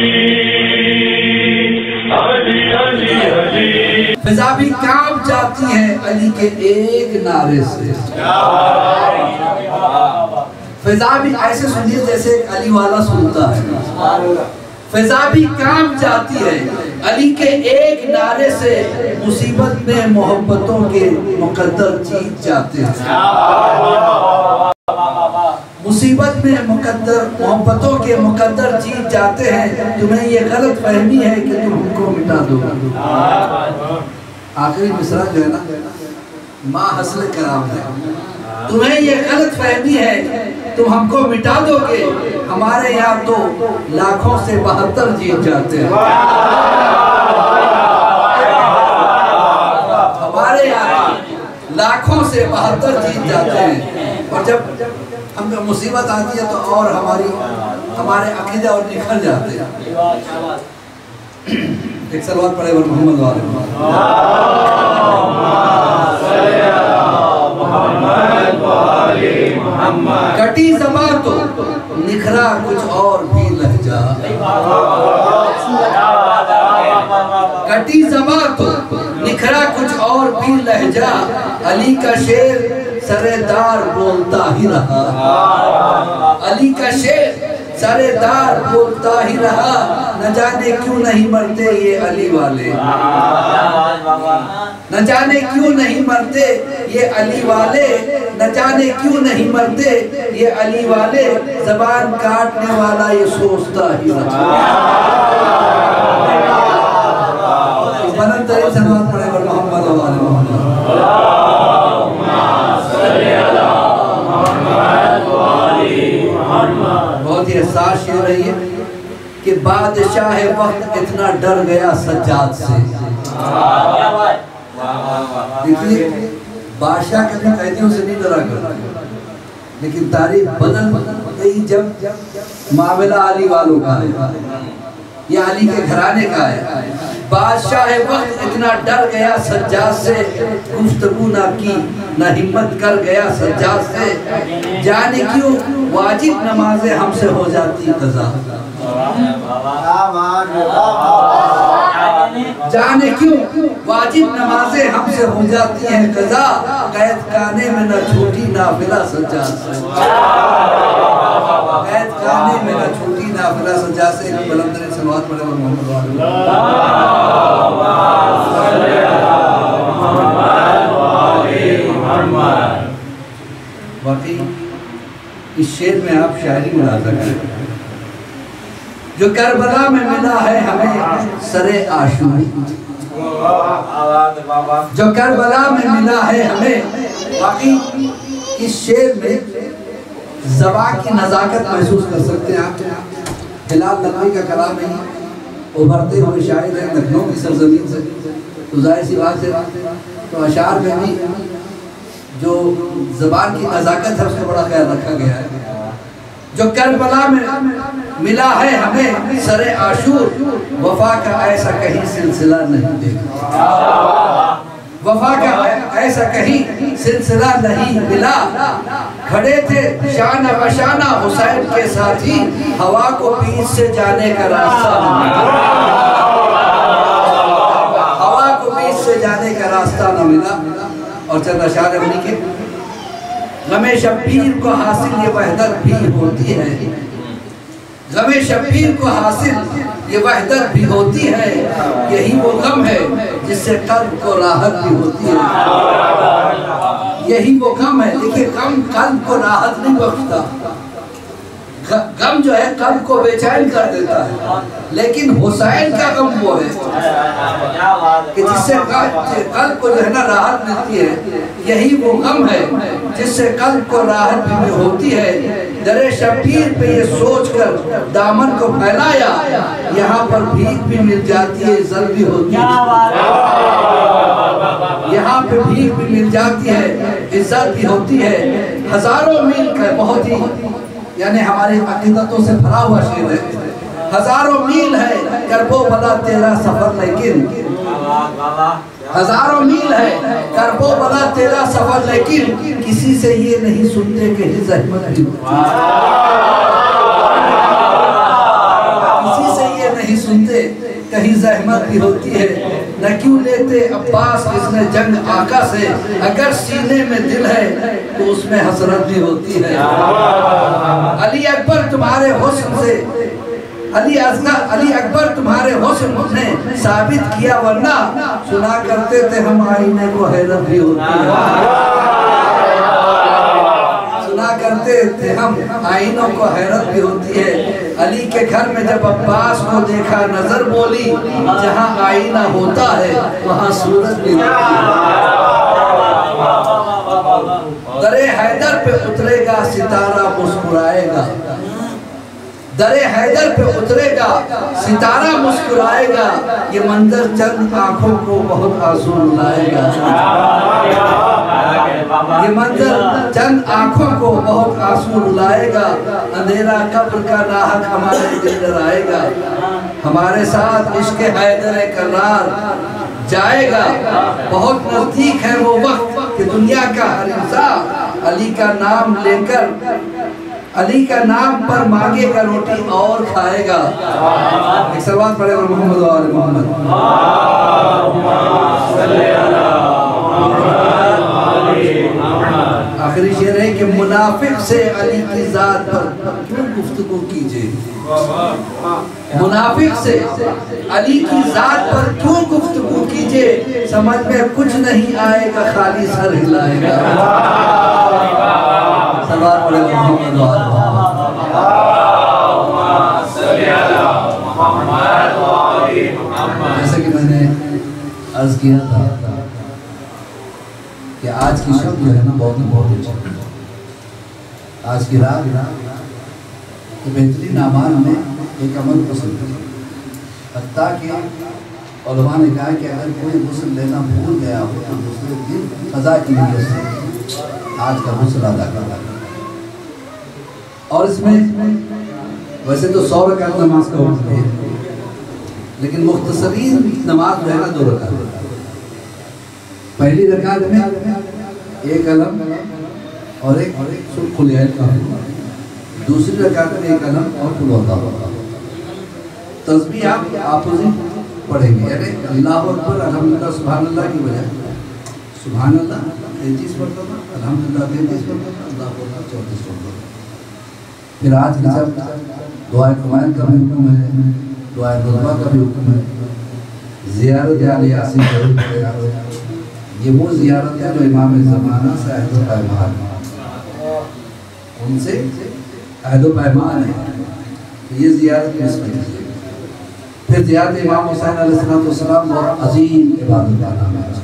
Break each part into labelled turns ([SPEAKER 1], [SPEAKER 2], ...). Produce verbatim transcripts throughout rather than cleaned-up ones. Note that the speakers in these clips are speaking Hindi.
[SPEAKER 1] फिजा भी कांप जाती है अली के एक नारे से। फिजा भी ऐसे सुनिए जैसे अली वाला सुनता है। फिजा भी कांप जाती है अली के एक नारे से, मुसीबत में मोहब्बतों के मुकद्दर जीत जाते हैं। मुसीबत में मुकद्दर मोहब्बतों के मुकद्दर जीत जाते हैं। तुम्हें ये गलत फहमी है कि तुम हमको मिटा दो। आखिरी मिसरा जो है ना, माँ हस्न कराम है। तुम्हें ये गलत फहमी है तुम हमको मिटा दोगे, हमारे यहाँ तो लाखों से बहत्तर जीत जाते हैं। हमारे यहाँ लाखों से बहत्तर जीत जाते हैं। और जब हम मुसीबत आती है तो और हमारी हमारे अकीदे और निखर जाते हैं। एक सलवात पढ़े और मोहम्मद वाले कटी ज़बां तो निखरा कुछ और भी लहजा। कटी ज़बां तो निखरा कुछ और भी लहजा, अली का शेर सरेदार बोलता ही रहा। अली का शेर सरेदार बोलता ही रहा, न जाने क्यों नहीं मरते ये अली वाले। न जाने क्यों नहीं मरते ये अली वाले, न जाने क्यों नहीं मरते ये अली वाले, ज़बान काटने वाला ये सोचता ही रहा। बनत तरीक़ से नमाज़ पढ़े और मोहम्मद वाले मोहम्मद। बहुत ही एहसास शेर है ये कि बादशाह वक्त इतना डर गया सज्जाद से। देखिए बादशाह कभी कैदियों से नहीं डरा करता, लेकिन तारीख बदल गई जब मामला अली वालों का है, ये अली के घराने का है। बादशाह वक्त इतना डर गया सज्जाद से, गुफ्तगू ना की ना हिम्मत कर गया सज्जाद से, जाने क्यों वाजिब नमाजें हमसे हो जाती कज़ा। जाने क्यों वाजिब नमाजें हमसे हो जाती हैं कज़ा, कैद खाने में न छूटी नाफिला सज्जाद से। कैद खाने में न छूटी नाफिला सज्जाद से। बुलंद सलवात पढ़े और मोहम्मद वाकई इस शेर में आप शायरी मुलाज़ा करें। जो करबला में मिला है हमें सरे आशूर, जो करबला में मिला है हमें, वाकई इस शेर में ज़बान की नज़ाकत महसूस कर सकते हैं आप। हिलाल नकवी का कलाम है, उभरते हुए शायर है लखनऊ की सरजमीन से, तो जाहिर सी बात है तो अशार में भी जो ज़बान की नज़ाकत है उसका बड़ा ख्याल रखा गया है। जो करबला में मिला है हमें सरे आशूर, वफा का ऐसा कहीं सिलसिला नहीं देखा। वफा का ऐसा कहीं सिलसिला नहीं मिला, खड़े थे शाना बशाना हुसैन के साथी, हवा को पीछ से जाने का रास्ता न मिला। हवा को पीछ से जाने का रास्ता न मिला। और चंद अशार अपनी के गमे शब्बीर को हासिल ये वहदत भी होती है, गमे शब्बीर को हासिल ये वहदत भी होती है, यही वो गम है जिससे कल्ब को राहत भी होती है। यही वो गम है, देखिए गम कल्ब को राहत नहीं बख्शता, गम जो है कल्ब को बेचैन कर देता है, लेकिन हुसैन का गम वो है कि जिससे कल्ब को जो है ना राहत मिलती है। यही वो गम है जिससे कल्ब को राहत भी होती है। दरे शब्बीर पे ये सोच कर दामन को फैलाया, यहाँ पर भीख भी मिल जाती है, इज्जत भी होती है। यहाँ पे भीख भी मिल जाती है, इज्जत भी होती है। हजारों मील का बहुत ही यानी हमारे अकीदतों से भरा हुआ शेर है। हजारों मील है करबो बला तेरा सफर, लेकिन हजारों मील है करबो बला तेरा सफर, लेकिन किसी से ये नहीं सुनते कि जहमत किसी से ये कहीं जहमत भी होती है, न क्यों लेते अब्बास इसने जंग आका से, अगर सीने में दिल है तो उसमें हसरत भी होती है। अली अकबर तुम्हारे हुस्न से, अली असगर अली अकबर तुम्हारे हुस्न ने साबित किया, वरना सुना करते थे हम आईने को हैरत भी होती है। सुना करते थे हम आईनों को हैरत भी होती है। अली के घर में जब अब्बास को देखा नजर बोली, जहाँ आईना होता है वहाँ सूरत भी होती है। दरे हैदर पे उतरेगा सितारा मुस्कुराएगा, दरे हैदर पे उतरेगा सितारा मुस्कुराएगा, ये मंजर चंद आंखों को बहुत आंसू रुलाएगा। ये मंजर चंद आंखों को बहुत आंसू रुलाएगा, अंधेरा कब्र का नाहक हमारे दिल डराएगा। हमारे साथ इश्क हैदर करार जाएगा, बहुत नजदीक है वो वक्त कि दुनिया का हर इंसान अली का नाम लेकर, अली का नाम पर मांगेगा रोटी और खाएगा। एक सलवात पढ़े और मोहम्मद और मोहम्मद। आखिरी शेर है कि मुनाफिक से अली की जात पर क्यों गुफ्तगू कीजिए, मुनाफिक से अली की जात पर क्यों गुफ्तगू कीजिए, समझ में कुछ नहीं आएगा खाली सर हिलाएगा। सवाल पढ़े मोहम्मद और जैसे कि मैंने अर्ज किया था कि आज की शब जो है ना बहुत इम्पोर्टेंट है। आज की रात तो बेहतरीन अमाल में एक अमल पसंद है, हत्ता कि उलमा ने कहा कि अगर कोई गुस्ल लेना भूल गया हो तो दूसरे दिन क़ज़ा की नीयत से आज का गुस्ल अदा करना। और इसमें वैसे तो सौ रकात नमाज का हुक्म है, लेकिन मुख्तसरीन नमाज जो है ना दो रकात। पहली रकात में एक अलम और एक खुलैल का, दूसरी रकात में एक अलम और खुलौता। तस्बीह आप अपोजिट पढ़ेंगे, यानी अल्लाहु अकबर अल्हम्दुलिल्लाह सुभान अल्लाह की बजाय सुभान अल्लाह तैंतीस मरतबा, अल्हम्दुलिल्लाह तैंतीस मरतबा, अल्लाहु अकबर चौंतीस मरतबा। फिर आज की जब दुआ कमाल का भी हुक्म है, दुआ रुज़बा का भी हुक्म है, ज़ियारत आले यासीन जरूर करेगा। ये वो ज़ियारत है जो इमाम ज़माना से अहद पैमान, उनसे अहद पैमान है, तो ये ज़ियारत मिस नहीं है। फिर ज़ियारत इमाम हुसैन अलैहिस्सलाम बहुत अजीम इबादत का नाम है,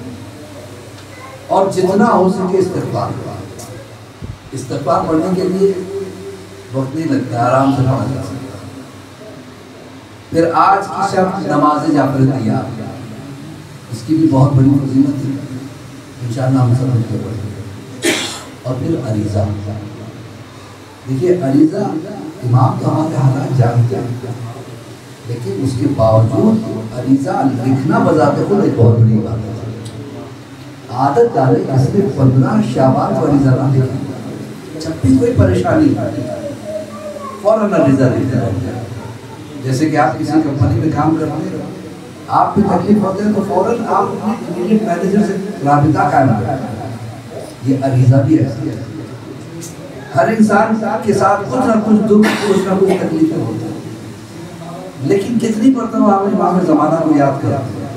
[SPEAKER 1] और जितना हो सके इस्तिग़फ़ार, इस्तिग़फ़ार पढ़ने के लिए वक्त नहीं लगता, आराम से पढ़ा जा सकता। फिर आज की शब नमाज जाफरिया, इसकी भी बहुत बड़ी फजीलत है, इंशाअल्लाह हम सब मिलकर पढ़ेंगे। और फिर अरीज़ा, देखिए अरीज़ा इमाम तो हमारे हालात जानते हैं, लेकिन उसके बावजूद अरीज़ा लिखना बजाते खुद एक बहुत बड़ी बात है। आदत डाले इसलिए पंद्रह शाबान को अरीज़ा ना लिखें, जब भी कोई परेशानी फौरन अरीज़ा लिखते हैं। जैसे कि आप किसी कंपनी में काम करते हैं, आप भी तकलीफ होते हैं तो फौरन आप अपने इमीडिएट मैनेजर से राबिता कायम करें। ये अरीज़ा भी ऐसी है, हर इंसान के साथ कुछ ना कुछ दुख, कुछ ना कुछ तकलीफें होती हैं, लेकिन कितनी मरतबा आप इमाम ज़माना को याद करते हैं।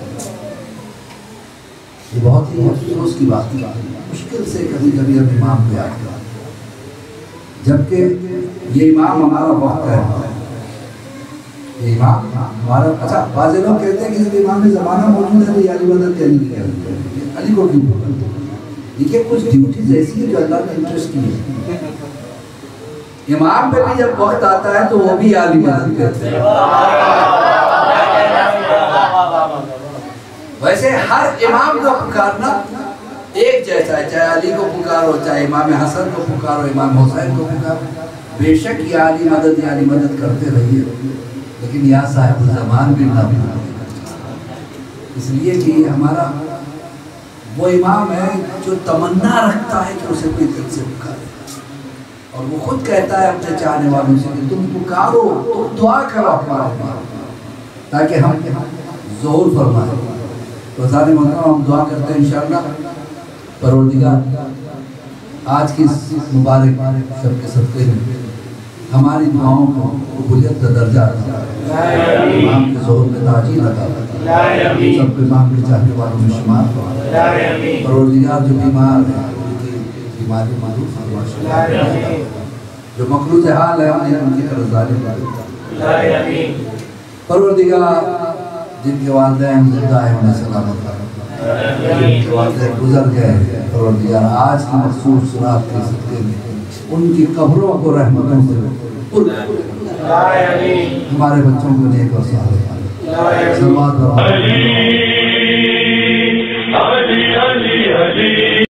[SPEAKER 1] ये बहुत ही अफसोस की बात है, मुश्किल से कभी कभी हम इमाम को याद करते हैं, जबकि ये इमाम हमारा वक्त है, ये इमाम हमारा। अच्छा, बाज़ लोग कहते हैं कि जब इमाम ज़माना मौजूद है तो अली मदद अली नहीं करते, अली को क्यों? देखिए कुछ ड्यूटीज ऐसी है जो अल्लाह ने इंटरेस्ट की है, इमाम पे भी जब वक्त आता है तो वो भी अली मदद करते हैं। वैसे हर इमाम को पुकारना एक जैसा है, चाहे अली को पुकारो, चाहे इमाम हसन को पुकारो, इमाम हुसैन को पुकारो, बेशक ये अली मदद या अली मदद करते रहिए, लेकिन या साहिब ज़मान भी ना भूलें, इसलिए कि हमारा वो इमाम है जो तमन्ना रखता है कि उसे कोई दिल से पुकारे, और वो खुद कहता है अपने चाहने वालों से कि तुम पुकारो, तुम दुआ करो, ताकि हम ज़ोर फरमाएं। तो ज़ालिम मोहतरम हम दुआ करते हैं इंशाअल्लाह परवरदिगार आज की इस मुबारक शब के सदक़े में हमारी दुआओं को कबूलियत का दर्जा इमाम के ज़ोर में ताजील अता फरमा, सब इमाम के चाहने वालों में शुमार फरमा। परवरदिगार जो बीमार है उनकी बीमारी मालूम फरमा, जो मखलूज हाल है उन्हें उनकी तरफ जालिम परवरदिगार जिनके वालिदैन जिंदा है उन्हें सलामत रखना, गुजर गए परवरदिगार आज की मखसूस रात के सदक़े में उनकी कब्रों को रहमतों से हमारे बच्चों को नेक और सहारे सल्लल्लाहु अलैहि